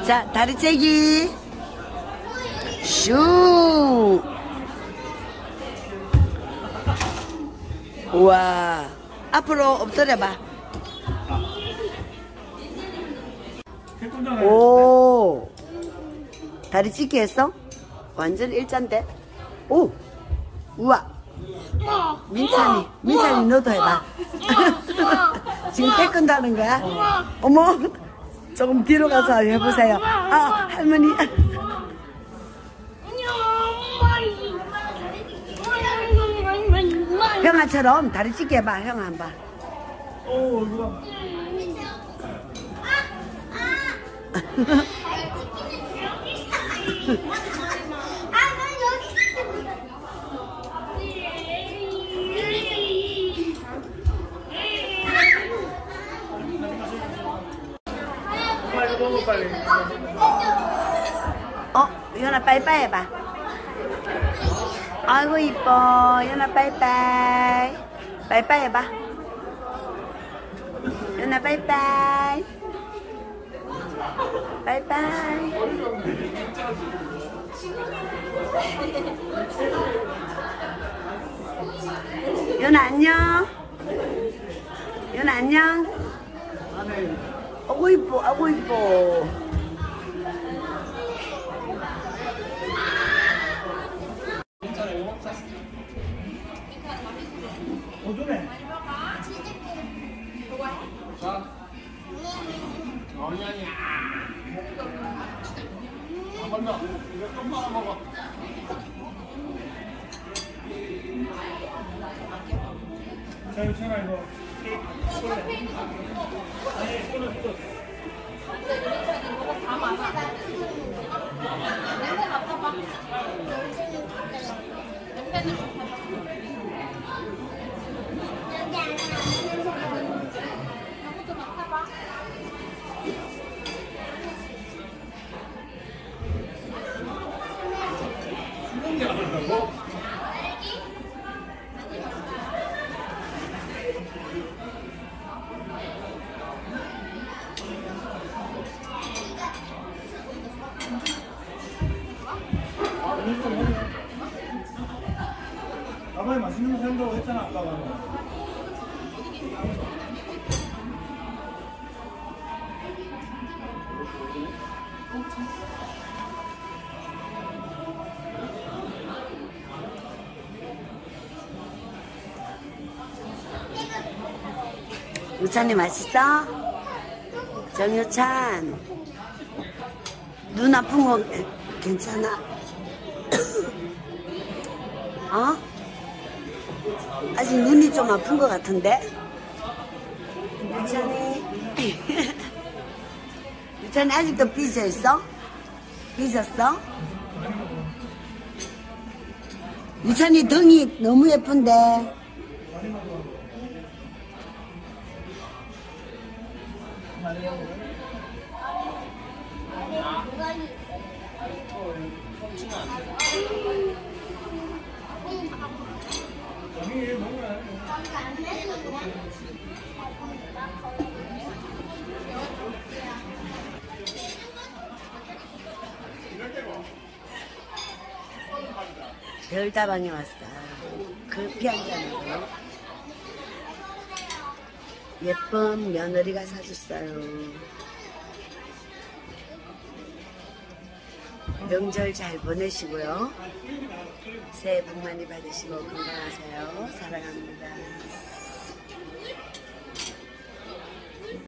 자, 다리 째기. 슝. 우와. 앞으로 엎드려봐. 오. 다리 찢기 했어? 완전 일자인데? 오. 우와. 민찬이 너도 해봐. 지금 태권도 거야? 어머. 조금 뒤로 가서 해보세요. 아, 할머니. 형아처럼 다리 찢게 해봐. 형아 한번. 오, 이거. 연아 빠이빠이 해봐. 아이고 이뻐. 연아 빠이빠이. 빠이빠이 해봐. 연아 빠이빠이. 빠이빠이. 연아 안녕. 연아 안녕. 아이고 이뻐. 아이고 이뻐. 자, 유찬아 이거 케이크 쏠래. 아니, 쏠래 또. 다 맞아. 냄새 맡아봐. 냄새는 맡아봐. 이것도 맡아봐. 수분이 안 한다고? 아버지 맛있는 거 사준다고 했잖아 아빠가. 유찬이 맛있어? 정유찬 눈 아픈 거 괜찮아? 어? 아직 눈이 좀 아픈 것 같은데? 유찬이 유찬이 아직도 삐져있어? 삐졌어? 유찬이 등이 너무 예쁜데 별다방에 왔어. 커피 한잔으로 예쁜 며느리가 사줬어요. 명절 잘 보내시고요. 새해 복 많이 받으시고 건강하세요. 사랑합니다.